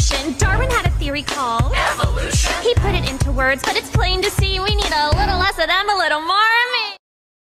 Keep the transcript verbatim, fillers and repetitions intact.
evolution. Darwin had a theory called evolution. He put it into words, but it's plain to see we need a little less of them, a little more